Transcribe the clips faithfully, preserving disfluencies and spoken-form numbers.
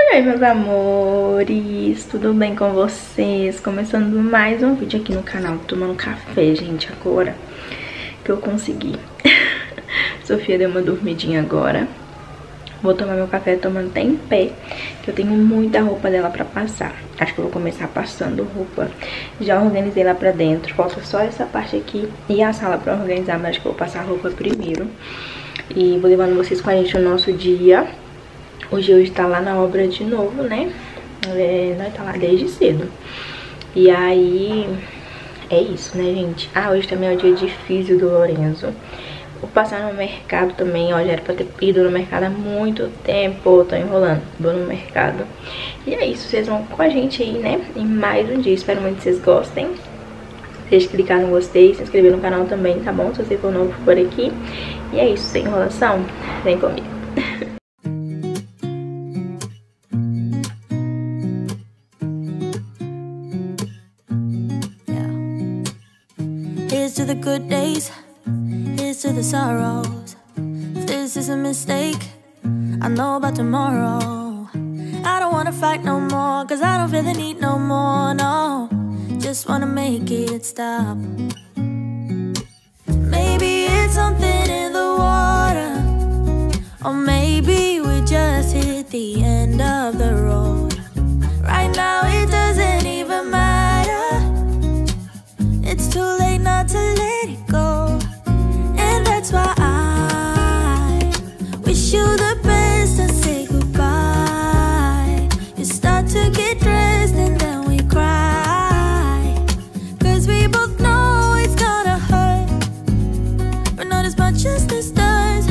Oi, oi, meus amores, tudo bem com vocês? Começando mais um vídeo aqui no canal, tomando café, gente, agora que eu consegui. Sofia deu uma dormidinha agora. Vou tomar meu café tomando até em pé, que eu tenho muita roupa dela pra passar. Acho que eu vou começar passando roupa. Já organizei lá pra dentro, falta só essa parte aqui e a sala pra organizar, mas acho que eu vou passar a roupa primeiro. E vou levando vocês com a gente no nosso dia. Hoje hoje tá lá na obra de novo, né? É, nós tá lá desde cedo. E aí, é isso, né, gente? Ah, hoje também é o dia difícil do Lorenzo. Vou passar no mercado também, ó, já era pra ter ido no mercado há muito tempo, tô enrolando, vou no mercado. E é isso, vocês vão com a gente aí, né, em mais um dia, espero muito que vocês gostem. Deixa eu clicar no gostei, se inscrever no canal também, tá bom? Se você for novo por aqui. E é isso, sem enrolação, vem comigo. Here's to the good days, here's to the sorrows. If this is a mistake, I know about tomorrow. I don't wanna fight no more, cause I don't feel the need no more, no. Just wanna make it stop. Maybe it's something in the water, or maybe we just hit the end of the road. Right now it doesn't even matter, it's too late not to let it go. And that's why I wish you the best and say goodbye. You start to get dressed and then we cry, cause we both know it's gonna hurt, but not as much as this does.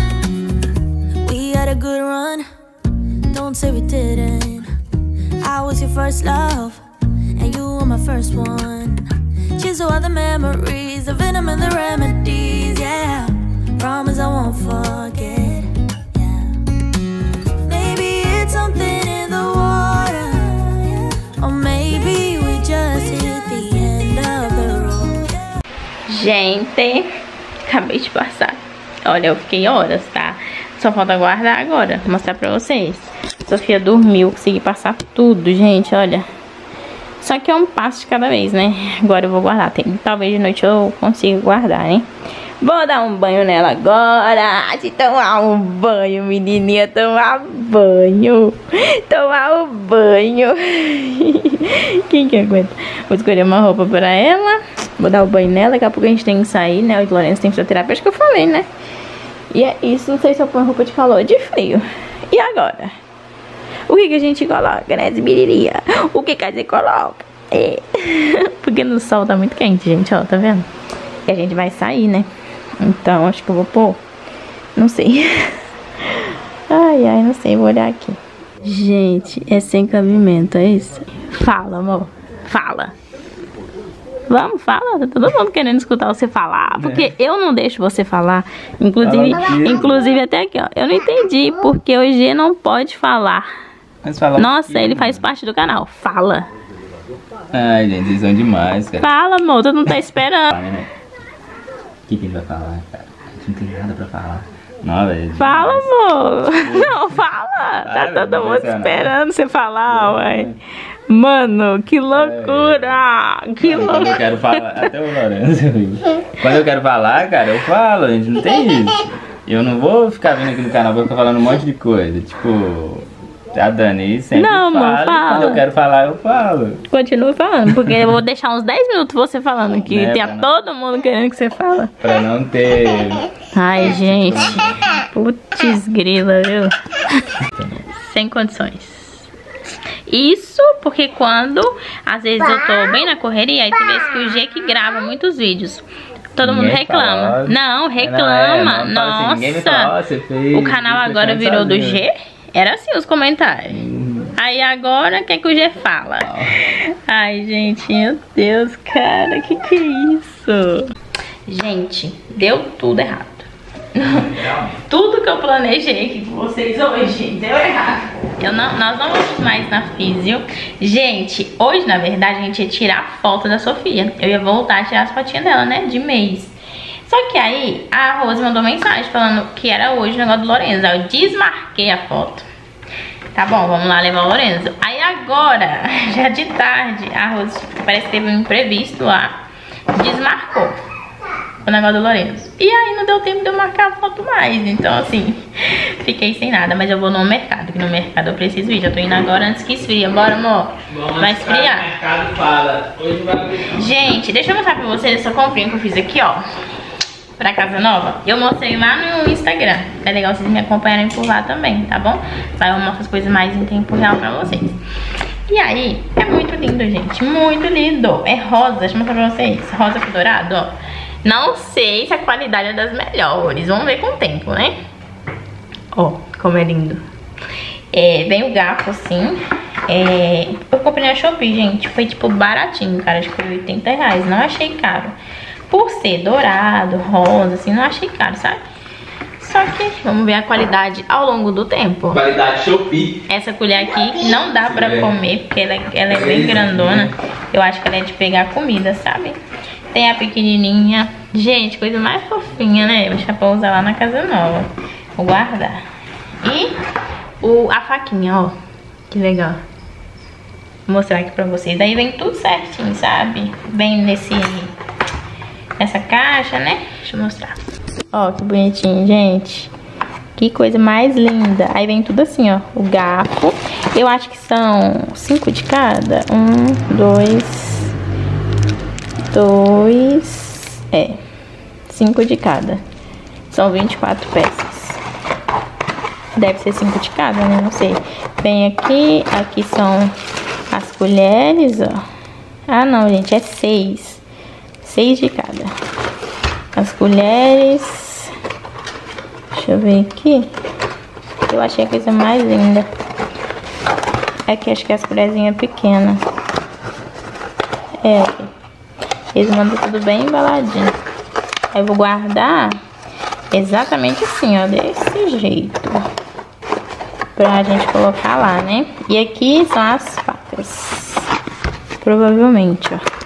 We had a good run, don't say we didn't. I was your first love, and you were my first one. Cheers to all the memories, the venom and the remedies, yeah. Promise I won't forget, yeah. Maybe it's something in the water, yeah. Or maybe we just hit the end of the road. Gente, acabei de passar. Olha, eu fiquei horas, tá? Só falta guardar agora, vou mostrar pra vocês. Sofia dormiu, consegui passar tudo, gente, olha. Só que é um passo de cada vez, né? Agora eu vou guardar. Tem, talvez de noite eu consiga guardar, né? Vou dar um banho nela agora. Se tomar um banho, menininha, tomar banho. Tomar um banho. Quem que aguenta? Vou escolher uma roupa pra ela. Vou dar o banho nela. Daqui a pouco a gente tem que sair, né? O Lourenço tem fisioterapia, acho que eu falei, né? E é isso. Não sei se eu ponho roupa de calor ou de frio. E agora? O que que a gente coloca, né, Zibiriria? O que que a gente coloca? É. Porque no sol tá muito quente, gente, ó, tá vendo? E a gente vai sair, né? Então, acho que eu vou pôr. Não sei. Ai, ai, não sei, vou olhar aqui. Gente, é sem cabimento, é isso? Fala, amor. Fala. Vamos, fala. Tá todo mundo querendo escutar você falar. Porque é. eu não deixo você falar. Inclusive, inclusive até aqui, ó. Eu não entendi porque o G não pode falar. Mas fala. Nossa, ele faz parte do canal. Fala. Ai, gente, eles são demais, cara. Fala, amor. Tu não tá esperando. O que que ele vai falar, cara? A gente não tem nada pra falar. Não, velho. Fala, amor. Não, fala. Tá todo mundo esperando você falar, ué. Mano, que loucura! É, que loucura! Quando eu quero falar, até o Lourenço. Quando eu quero falar, cara, eu falo, a gente não tem isso. Eu não vou ficar vindo aqui no canal pra ficar falando um monte de coisa. Tipo, a Dani sempre não, fala, amor, fala. Quando eu quero falar, eu falo. Continua falando, porque eu vou deixar uns dez minutos você falando, que é, tem não... todo mundo querendo que você fala. Pra não ter... Ai, gente. Putz grila, viu? Sem condições. Isso porque quando às vezes eu tô bem na correria, aí tem vezes que o G que grava muitos vídeos. Todo mundo reclama. Fala. Não, reclama. Não, é, não, nossa. assim, fala, você fez, o canal agora virou do G. Era assim os comentários. Hum. Aí agora o que é que o G fala? Oh. Ai, gente, meu Deus, cara, que que é isso? Gente, deu tudo errado. Tudo que eu planejei aqui com vocês hoje deu errado. Eu não, nós não vamos mais na físio. Gente, hoje na verdade a gente ia tirar a foto da Sofia. Eu ia voltar a tirar as fotinhas dela, né, de mês. Só que aí a Rose mandou mensagem falando que era hoje o negócio do Lourenço. Aí eu desmarquei a foto. Tá bom, vamos lá levar o Lorenzo. Aí agora, já de tarde, a Rose parece que teve um imprevisto lá. Desmarcou o negócio do Lorenzo. E aí não deu tempo de eu marcar a foto mais. Então assim, fiquei sem nada. Mas eu vou no mercado, que no mercado eu preciso ir. Já tô indo agora antes que esfria. Bora, amor. Vai esfriar. Mercado fala. Hoje vai... Gente, deixa eu mostrar pra vocês essa comprinha que eu fiz aqui, ó. Pra casa nova. Eu mostrei lá no Instagram. É legal vocês me acompanharem por lá também, tá bom? Lá eu mostro as coisas mais em tempo real pra vocês. E aí, é muito lindo, gente. Muito lindo. É rosa, deixa eu mostrar pra vocês. Rosa com dourado, ó. Não sei se a qualidade é das melhores. Vamos ver com o tempo, né? Ó, como é lindo. É, vem o garfo assim. É, eu comprei na Shopee, gente. Foi tipo baratinho, cara. Acho que foi oitenta reais. Não achei caro. Por ser dourado, rosa, assim, não achei caro, sabe? Só que vamos ver a qualidade ao longo do tempo. Qualidade Shopee. Essa colher aqui não dá pra comer, porque ela, ela é bem grandona. Eu acho que ela é de pegar comida, sabe? Tem a pequenininha. Gente, coisa mais fofinha, né? Vou deixar pra usar lá na casa nova. Vou guardar. E o, a faquinha, ó. Que legal. Vou mostrar aqui pra vocês. Daí vem tudo certinho, sabe? Vem nesse... Essa caixa, né? Deixa eu mostrar. Ó, que bonitinho, gente. Que coisa mais linda. Aí vem tudo assim, ó. O garfo. Eu acho que são cinco de cada. Um, dois... Dois... É. Cinco de cada. São vinte e quatro peças. Deve ser cinco de cada, né? Não sei. Vem aqui. Aqui são as colheres, ó. Ah, não, gente. É seis. Seis de cada. As colheres. Deixa eu ver aqui. Eu achei a coisa mais linda. Aqui acho que as colherzinhas pequenas. É aqui. Eles mandam tudo bem embaladinho. Aí eu vou guardar exatamente assim, ó. Desse jeito. Pra gente colocar lá, né? E aqui são as facas. Provavelmente, ó.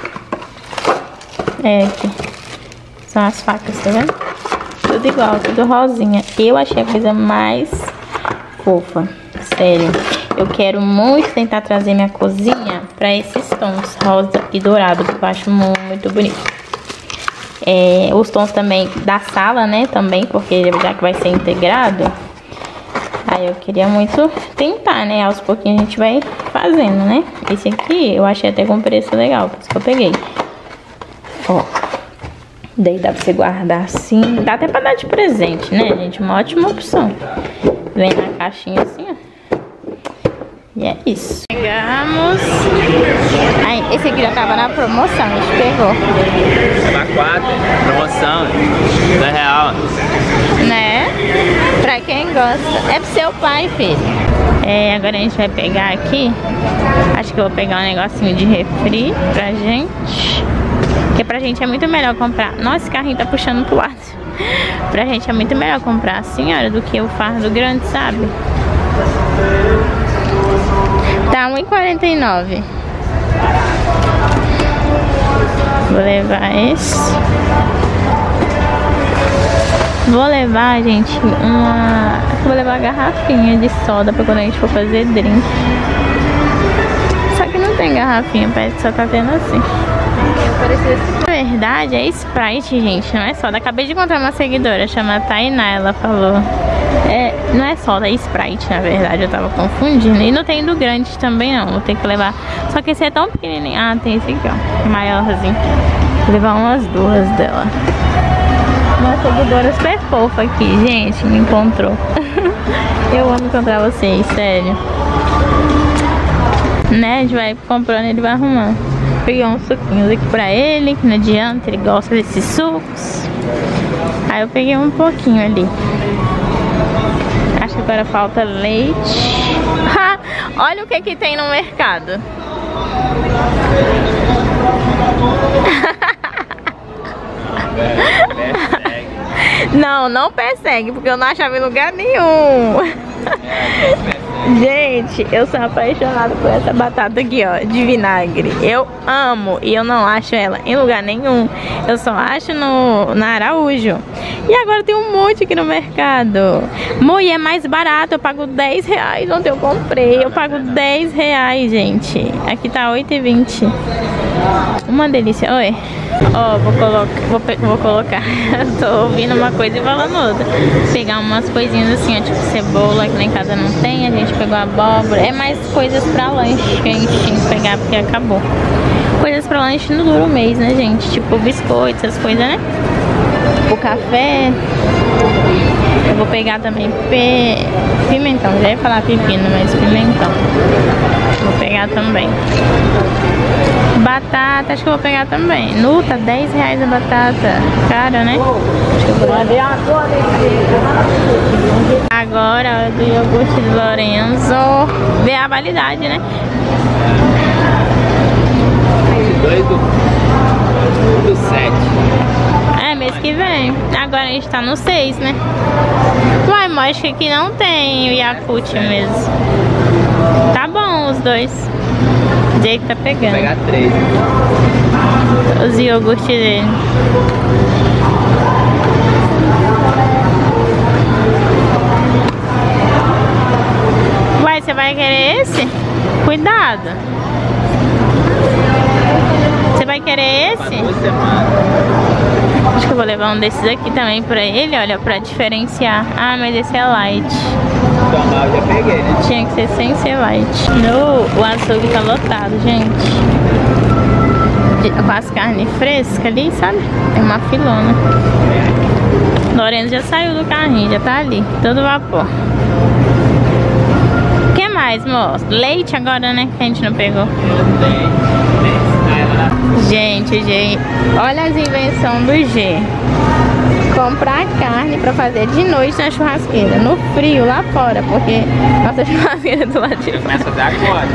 É, aqui. São as facas, tá vendo? Tudo igual, tudo rosinha. Eu achei a coisa mais fofa. Sério. Eu quero muito tentar trazer minha cozinha pra esses tons rosa e dourado, que eu acho muito bonito. É, os tons também da sala, né? Também, porque já que vai ser integrado. Aí eu queria muito tentar, né? Aos pouquinhos a gente vai fazendo, né? Esse aqui eu achei até com preço legal, por isso que eu peguei. Ó, daí dá pra você guardar assim. Dá até pra dar de presente, né, gente? Uma ótima opção. Vem na caixinha assim, ó. E é isso. Pegamos. Aí, esse aqui já tava na promoção, a gente pegou. Tava quatro, promoção, dois real. Né? Pra quem gosta. É pro seu pai, filho. É, agora a gente vai pegar aqui. Acho que eu vou pegar um negocinho de refri pra gente. Porque pra gente é muito melhor comprar. Nossa, esse carrinho tá puxando pro lado. Pra gente é muito melhor comprar assim, olha, do que o fardo grande, sabe? Tá um real e quarenta e nove. Vou levar esse. Vou levar, gente, uma... Vou levar uma garrafinha de soda pra quando a gente for fazer drink. Só que não tem garrafinha, parece que só tá tendo assim. Na verdade é Sprite, gente, não é soda. Acabei de encontrar uma seguidora, chama Tainá, ela falou. É, não é soda, é Sprite, na verdade, eu tava confundindo. E não tem do grande também não, vou ter que levar. Só que esse é tão pequenininho. Ah, tem esse aqui, ó, maiorzinho. Vou levar umas duas dela. Uma seguidora super fofa aqui, gente, me encontrou. Eu amo encontrar vocês, sério. Né, a gente vai comprando e ele vai arrumando. Peguei uns suquinhos aqui pra ele, que não adianta, ele gosta desses sucos. Aí eu peguei um pouquinho ali. Acho que agora falta leite. Ha! Olha o que que tem no mercado. Não, não persegue, porque eu não achava em lugar nenhum. Gente, eu sou apaixonada por essa batata aqui, ó, de vinagre. Eu amo e eu não acho ela em lugar nenhum. Eu só acho no, na Araújo. E agora tem um monte aqui no mercado. Mo, e é mais barato, eu pago dez reais. Ontem eu comprei, eu pago dez reais, gente. Aqui tá oito e vinte. Uma delícia. Oi. Ó, oh, vou colocar, vou, vou colocar. Tô ouvindo uma coisa e falando outra. Pegar umas coisinhas assim, ó, tipo cebola, que lá em casa não tem. A gente pegou abóbora. É mais coisas pra lanche que a gente tinha que pegar porque acabou. Coisas pra lanche não dura um mês, né, gente? Tipo biscoito, essas coisas, né? O café. Eu vou pegar também pe... pimentão. Já ia falar pepino, mas pimentão. Vou pegar também. Batata, acho que eu vou pegar também. Nu, tá dez reais a batata. Cara, né? Acho que eu vou levar. Agora, a hora do iogurte de Lorenzo. Vê a validade, né? dois do sete. É, mês que vem. Agora a gente tá no seis, né? Uai, mas acho que aqui não tem o Yakult mesmo. Tá bom os dois. O Jake tá pegando. Vou pegar três. Os iogurtes dele. Uai, você vai querer esse? Cuidado. Você vai querer esse? Acho que eu vou levar um desses aqui também pra ele, olha, pra diferenciar. Ah, mas esse é light. Toma, eu já peguei, né? Tinha que ser sem ser light. No, o açougue tá lotado, gente. De, com as carnes frescas ali, sabe? Tem uma filona. Lorenzo já saiu do carrinho, já tá ali, todo vapor. O que mais, moço? Leite agora, né? Que a gente não pegou. Gente, gente, olha as invenções do G. Comprar carne pra fazer de noite na churrasqueira, no frio, lá fora, porque nossa churrasqueira é do lado de fora. Começa até agora.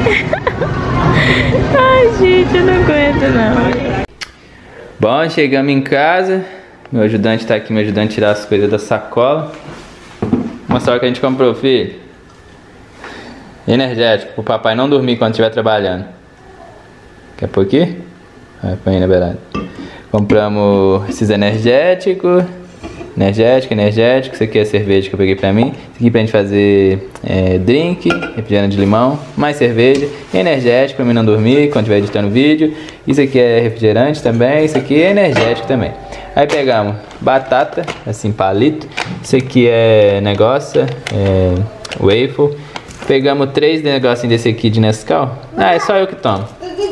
Ai, gente, eu não aguento, não. Bom, chegamos em casa. Meu ajudante tá aqui me ajudando a tirar as coisas da sacola. Mostrar o que a gente comprou, filho. Energético, pro papai não dormir quando estiver trabalhando. Quer pôr aqui? Vai, põe aí na beirada. Compramos esses energéticos. Energético, energético. Isso aqui é cerveja que eu peguei pra mim. Isso aqui pra gente fazer é, drink, refrigerante de limão, mais cerveja. Energético pra mim não dormir quando estiver editando vídeo. Isso aqui é refrigerante também. Isso aqui é energético também. Aí pegamos batata, assim, palito. Isso aqui é negócio, é waffle. Pegamos três negocinhos desse aqui de Nescau. Ah, é só eu que tomo.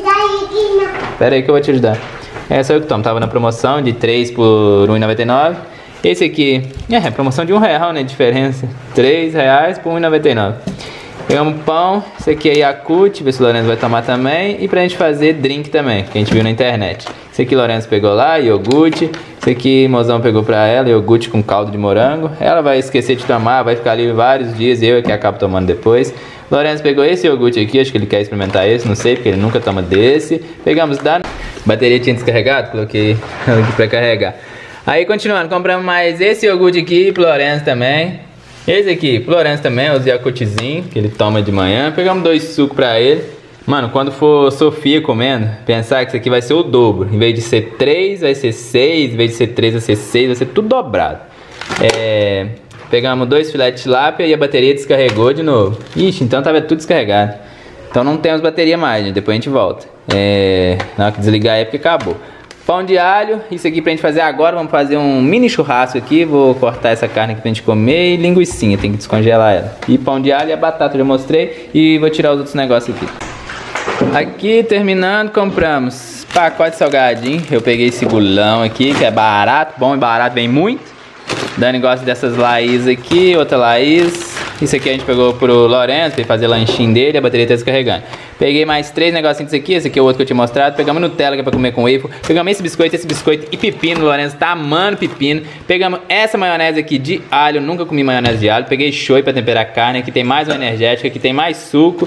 Pera aí que eu vou te ajudar. É só eu que tomo. Tava na promoção de três por um real e noventa e nove. Esse aqui, é, promoção de um real, né? Diferença. três reais por um real e noventa e nove. Pegamos pão. Esse aqui é Yakult. Vê se o Lorenzo vai tomar também. E pra gente fazer drink também, que a gente viu na internet. Esse aqui o Lorenzo pegou lá, iogurte. Esse aqui o mozão pegou pra ela, iogurte com caldo de morango. Ela vai esquecer de tomar, vai ficar ali vários dias. Eu é que acabo tomando depois. Lorenzo pegou esse iogurte aqui, acho que ele quer experimentar esse, não sei, porque ele nunca toma desse. Pegamos da... Bateria tinha descarregado, coloquei aqui pra carregar. Aí continuando, compramos mais esse iogurte aqui pro Lorenzo também. Esse aqui pro Lorenzo também, os Yakultzinho, que ele toma de manhã. Pegamos dois sucos pra ele. Mano, quando for Sofia comendo, pensar que isso aqui vai ser o dobro. Em vez de ser três, vai ser seis. Em vez de ser três, vai ser seis. Vai ser tudo dobrado. É... Pegamos dois filetes de tilápia e a bateria descarregou de novo. Ixi, então tava tudo descarregado. Então não temos bateria mais, gente. Depois a gente volta. É... Na hora que desligar é porque acabou. Pão de alho. Isso aqui pra gente fazer agora. Vamos fazer um mini churrasco aqui. Vou cortar essa carne aqui pra gente comer. E linguicinha, tem que descongelar ela. E pão de alho e a batata, eu já mostrei. E vou tirar os outros negócios aqui. Aqui, terminando, compramos pacote de salgadinho. Eu peguei esse gulão aqui, que é barato. Bom e barato, vem muito. Dani gosta dessas Laís aqui, outra Laís. Isso aqui a gente pegou pro Lorenzo, pra ele fazer lanchinho dele, a bateria tá descarregando. Peguei mais três negocinhos aqui, esse aqui é o outro que eu tinha mostrado. Pegamos Nutella, que é pra comer com waffle. Pegamos esse biscoito, esse biscoito e pepino. O Lorenzo tá amando pepino. Pegamos essa maionese aqui de alho, nunca comi maionese de alho. Peguei shoyu pra temperar a carne, aqui tem mais uma energética, aqui tem mais suco.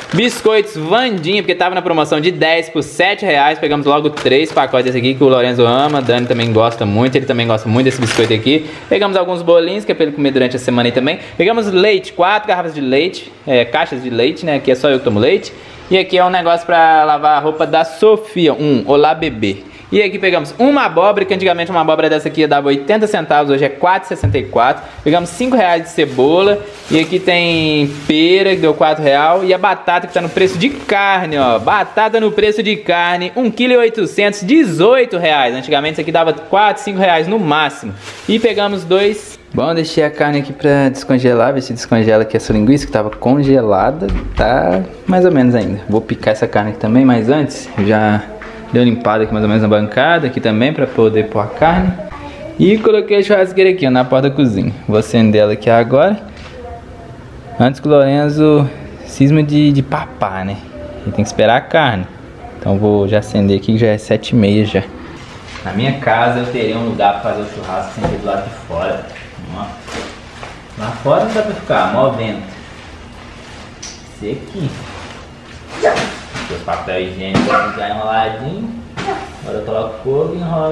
Biscoitos Vandinha, porque tava na promoção de dez por sete reais. Pegamos logo três pacotes desse aqui que o Lorenzo ama. Dani também gosta muito, ele também gosta muito desse biscoito aqui. Pegamos alguns bolinhos, que é pra ele comer durante a semana aí também. Pegamos leite, quatro garrafas de leite, é, caixas de leite, né? Aqui é só eu que tomo leite. E aqui é um negócio pra lavar a roupa da Sofia, um Olá Bebê. E aqui pegamos uma abóbora, que antigamente uma abóbora dessa aqui dava oitenta centavos, hoje é quatro reais e sessenta e quatro centavos. Pegamos cinco reais de cebola. E aqui tem pera, que deu quatro reais. E a batata, que tá no preço de carne, ó. Batata no preço de carne, um quilo e oitocentos, dezoito reais. Antigamente isso aqui dava quatro, cinco reais no máximo. E pegamos dois... Bom, deixei a carne aqui pra descongelar, ver se descongela aqui essa linguiça que tava congelada. Tá mais ou menos ainda. Vou picar essa carne aqui também, mas antes eu já... deu limpada aqui mais ou menos na bancada, aqui também, pra poder pôr a carne. E coloquei a churrasqueira aqui, ó, na porta da cozinha. Vou acender ela aqui agora. Antes que o Lorenzo cisma de, de papar, né? Ele tem que esperar a carne. Então vou já acender aqui, que já é sete e meia já. Na minha casa eu teria um lugar pra fazer o churrasco sem ser do lado de fora. Ó. Lá fora não dá pra ficar, mó vento. Esse aqui. Os papel higiênico já enroladinho. Agora eu coloco fogo e enrolo.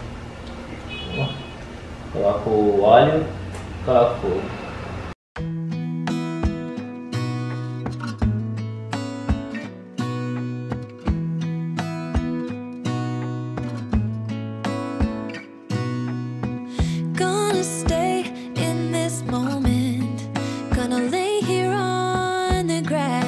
Coloco o óleo e coloco fogo. Gonna stay in this moment. Gonna lay here on the grass.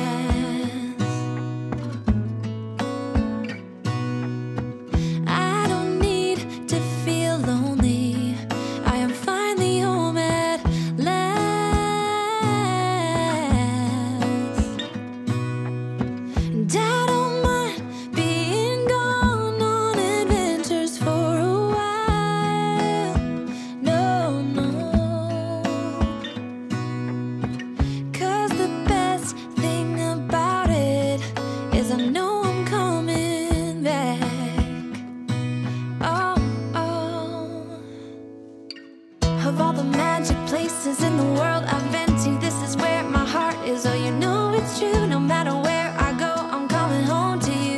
Of all the magic places in the world I've been to, this is where my heart is. Oh, you know it's true. No matter where I go, I'm coming home to you.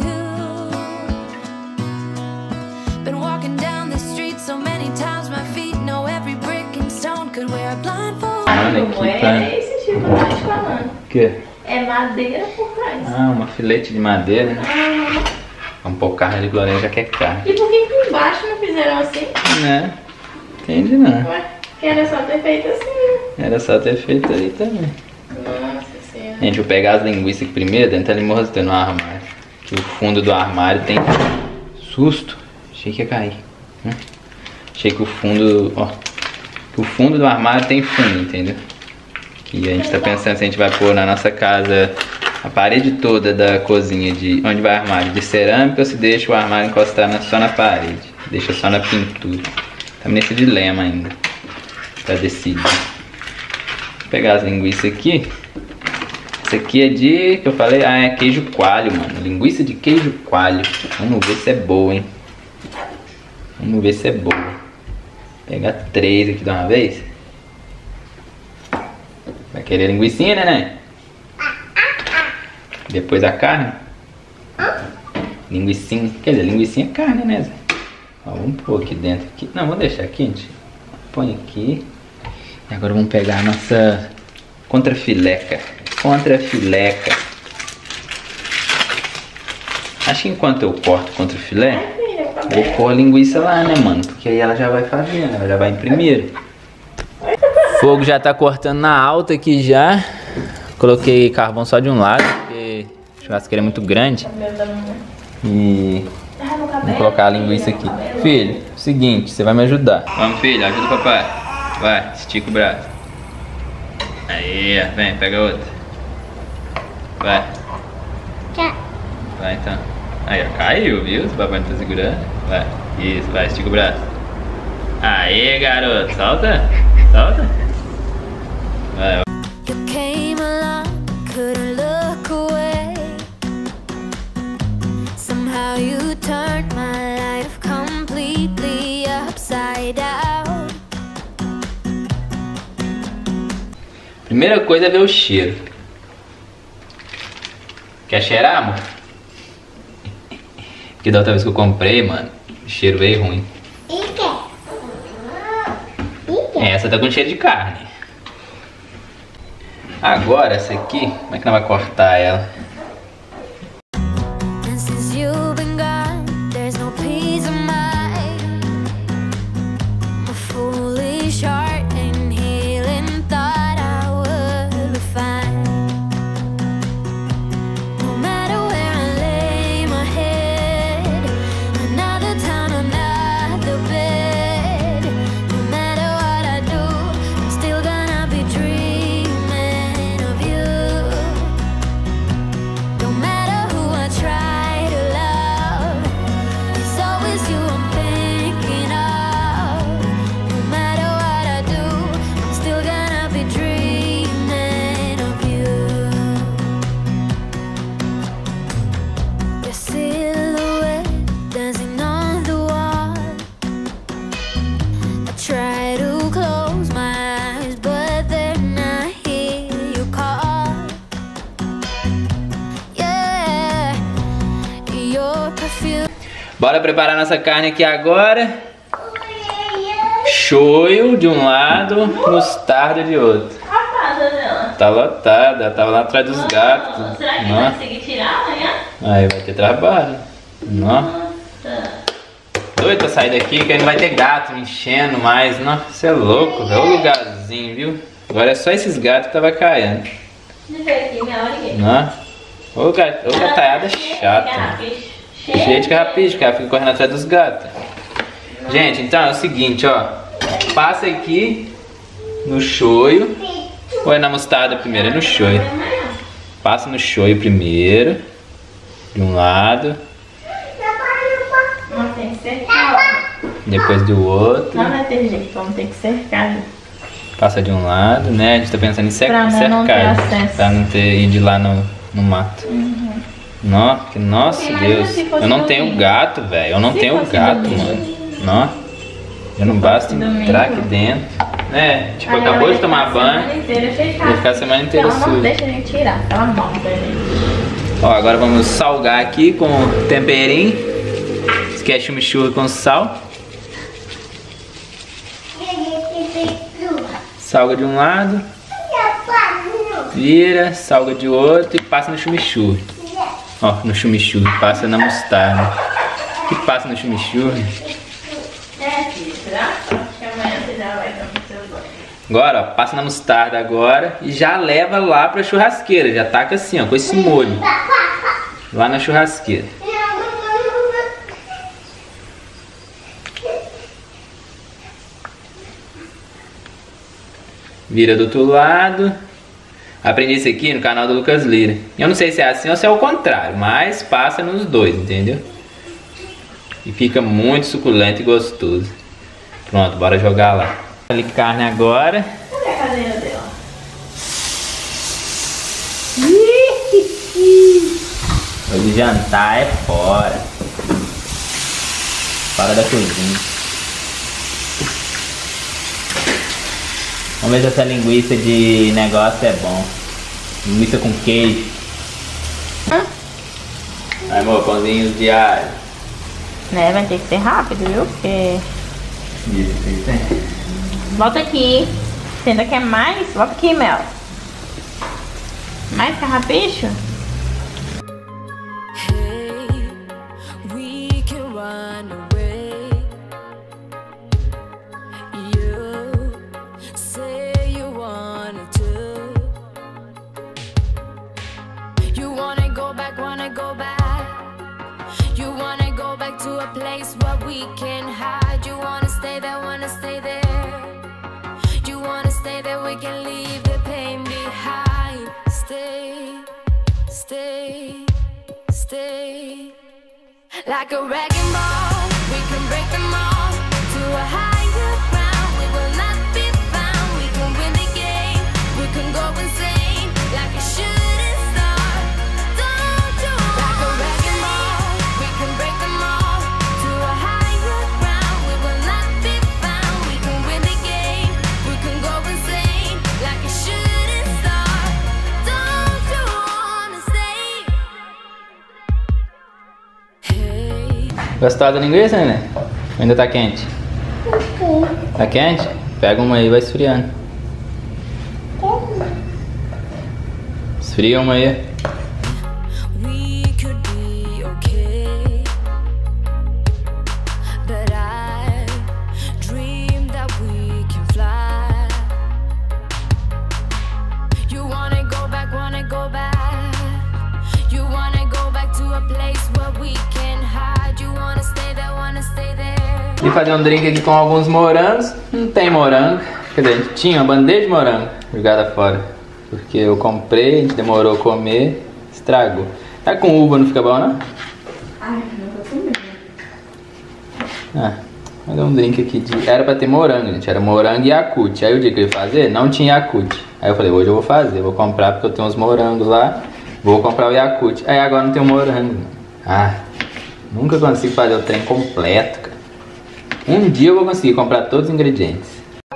Been walking down the street so many times, my feet know every brick and stone could wear a blindfold. Não é esse tipo que eu tô te falando. O quê? É madeira por trás. Ah, uma filete de madeira. Ah. Vamos pôr carne de Lorenzo, já quer carne. E por que que embaixo não fizeram assim? Né? Entendi não. Ué, que era só ter feito assim, né? Era só ter feito aí também. Nossa senhora. Gente, vou pegar as linguiças aqui primeiro, dentro da limosna no armário. Que o fundo do armário tem susto. Achei que ia cair. Hum? Achei que o fundo, ó. Que o fundo do armário tem fundo, entendeu? Que a gente tá pensando se a gente vai pôr na nossa casa a parede toda da cozinha, de onde vai o armário, de cerâmica, ou se deixa o armário encostar na, só na parede. Deixa só na pintura. Estamos nesse dilema ainda. Pra decidir. Vou pegar as linguiças aqui. Esse aqui é de, que eu falei, ah, é queijo coalho, mano. Linguiça de queijo coalho. Vamos ver se é boa, hein. Vamos ver se é boa. Vou pegar três aqui de uma vez. Vai querer linguicinha, né? Depois a carne. Linguicinha. Quer dizer, linguicinha é carne, né, Zé? Ó, vamos pôr aqui dentro. Aqui. Não, vou deixar aqui, gente. Põe aqui. E agora vamos pegar a nossa contrafileca. Contrafileca. Acho que enquanto eu corto contrafilé, vou pôr a linguiça lá, né, mano? Porque aí ela já vai fazendo, ela já vai em primeiro. O fogo já tá cortando na alta aqui já. Coloquei carvão só de um lado, porque a churrasqueira é muito grande. E vamos colocar a linguiça aqui. Filho, seguinte, você vai me ajudar. Vamos, filho, ajuda o papai. Vai, estica o braço. Aí, vem, pega outra. Vai. Vai então. Aí, ó, caiu, viu? Se o papai não tá segurando. Vai, isso, vai, estica o braço. Aí, garoto, solta. Solta. Vai. You came along, couldn't look away. Somehow you turned my life completely upside down. Primeira coisa é ver o cheiro. Quer cheirar, amor? Porque da outra vez que eu comprei, mano, o cheiro veio ruim. E quer? E quer? Essa tá com cheiro de carne. Agora essa aqui, como é que nós vamos cortar ela? And since you've been gone, there's no peace of mind. A foolish heart and healing thought I would be fine. No matter where I lay my head, another town, another bed. No matter what I do, I'm still gonna be dreaming of you. No matter who I try to love, it's always you I'm thinking of. No matter what I do, I'm still gonna be dreaming of you. Your silhouette dancing on the wall. I try to close my eyes, but then I hear you call. Yeah, your perfume. Bora preparar nossa carne aqui agora. Shoyu de um lado, mostarda de outro. A casa dela. Tá lotada, tava lá atrás dos gatos. Será que Nó. vai conseguir tirar amanhã? Aí vai ter trabalho. Nó. Nossa. Doido pra sair daqui, que não vai ter gato me enchendo mais. Não, você é louco, velho. O lugarzinho, viu? Agora é só esses gatos que tava caindo. Deixa eu ver aqui, minha hora aqui. Não. Ô, gat... Ô gataiada chata. Cheio de carrapicho, que ela fica correndo atrás dos gatos. Gente, então é o seguinte, ó. Passa aqui no shoyu. Ou é na mostarda primeiro? É no shoyu. Passa no shoyu primeiro. De um lado. Não tem que cercar. Depois do outro. Não vai ter jeito, vamos ter que cercar. Passa de um lado, né? A gente tá pensando em cer Pra não cercar. não ter acesso. Pra não ter ir de lá no, no mato. Uhum. Nó, que, nossa Imagina Deus. se fosse Eu não domingo. tenho gato, velho. Eu não Se tenho fosse gato, domingo. mano. Nó. Já não basta domingo. entrar aqui dentro. É, tipo, Aí ela acabou vai de tomar ficar a banho. semana inteira fechada. Vai ficar a semana inteira Ela não suja. deixa a gente tirar, ela monta, gente. Ó, agora vamos salgar aqui com temperinho. Esse aqui é chimichurri com sal. Salga de um lado, vira, salga de outro e passa no chimichurri. Ó, no chimichurri, passa na mostarda. E passa no chimichurri. É, filho, será? Acho que amanhã você já vai dar o seu banho. Agora, ó, passa na mostarda agora e já leva lá pra churrasqueira. Já taca assim, ó, com esse molho. Lá na churrasqueira. Vira do outro lado. Aprendi isso aqui no canal do Lucas Lira. Eu não sei se é assim ou se é o contrário, mas passa nos dois, entendeu? E fica muito suculento e gostoso. Pronto, bora jogar lá. Ali carne agora. Cadê a cadeira dela? Hoje jantar é fora. Fora da cozinha. Vamos ver se essa linguiça de negócio é bom. Linguiça com queijo. Aí, amor, pãozinhos de alho. Né, vai ter que ser rápido, viu? Porque... Isso, isso é. Volta aqui. Você ainda quer mais? Volta aqui, Mel. Mais carrapicho? Hey, we can run away. You say you wanted to. You wanna go back, wanna go back. You wanna go back to a place where we can hide. You wanna stay there, wanna stay there. You wanna stay there, we can leave the pain behind. Stay, stay, stay. Like a wrecking ball, we can break them all to a higher ground. We will not be found. We can win the game. We can go insane like a shooting star. Don't you? Like a wrecking ball, we can break them all to a higher ground. We will not be found. We can win the game. We can go insane like a shooting star. Don't you wanna stay? Gostou da linguiça, né? Ainda tá quente? Tá quente? Pega uma aí e vai esfriando. Esfria uma aí. E fazer um drink aqui com alguns morangos. Não tem morango. Quer dizer, tinha uma bandeja de morango jogada fora. Porque eu comprei, a gente demorou a comer, estragou. Tá com uva, não fica bom, não? Ai, não tô comendo. Ah, fazer um drink aqui de... Era pra ter morango, gente. Era morango e Yakult. Aí o dia que eu ia fazer, não tinha Yakult. Aí eu falei, hoje eu vou fazer. Vou comprar porque eu tenho uns morangos lá. Vou comprar o Yakult. Aí agora não tem o morango. Ah, nunca consigo fazer o trem completo, cara. Um dia eu vou conseguir comprar todos os ingredientes.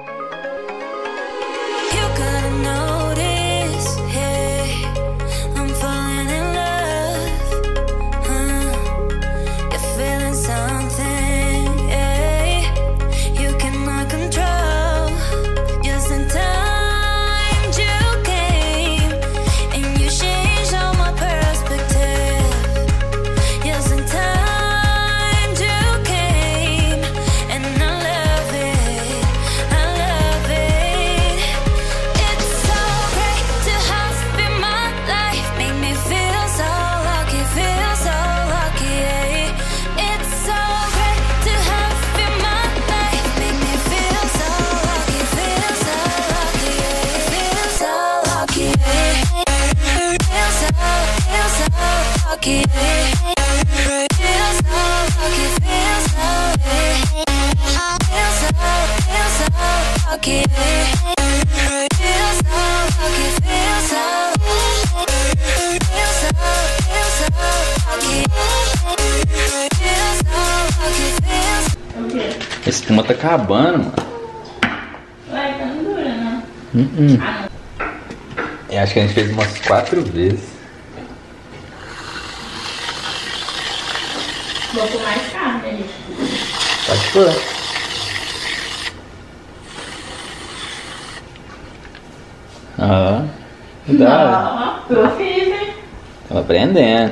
A espuma tá acabando, mano. Ué, tá não dura, não? Uh -uh. Ah, não. Eu acho que a gente fez umas quatro vezes. Vou pôr mais carne ali. Pode pôr. Ah, cuidado. Não, eu fiz, hein? Tô aprendendo.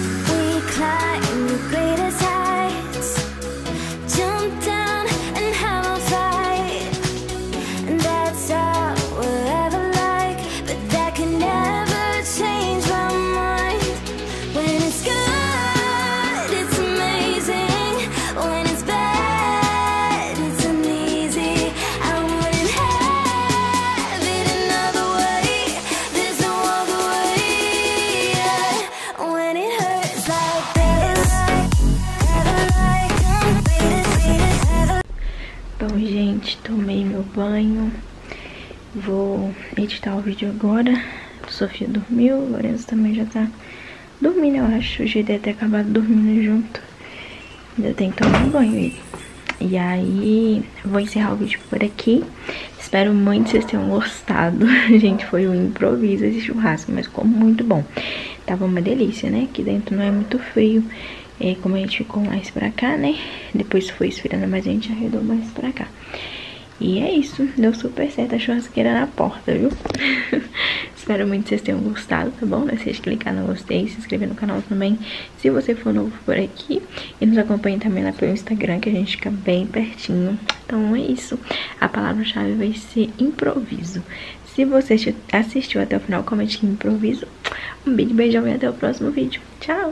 Bom, gente, tomei meu banho. Vou editar o vídeo agora. Sofia dormiu, o Lorenzo também já tá dormindo, eu acho. O G deve ter acabado dormindo junto. Ainda tem que tomar um banho ele. E aí, vou encerrar o vídeo por aqui. Espero muito que vocês tenham gostado. Gente, foi um improviso esse churrasco, mas ficou muito bom. Tava uma delícia, né? Aqui dentro não é muito frio. É, como a gente ficou mais pra cá, né? Depois foi esfriando, mas a gente arredou mais pra cá. E é isso, deu super certo a churrasqueira na porta, viu? Espero muito que vocês tenham gostado, tá bom? Não esqueça de clicar no gostei, se inscrever no canal também, se você for novo por aqui. E nos acompanhe também lá pelo Instagram, que a gente fica bem pertinho. Então é isso, a palavra-chave vai ser improviso. Se você assistiu até o final, comente aqui improviso. Um beijo, beijão e até o próximo vídeo. Tchau!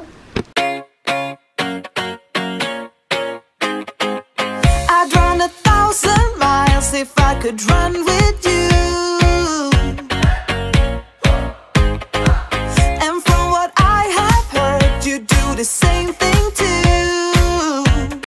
If I could run with you, and from what I have heard, you do the same thing too.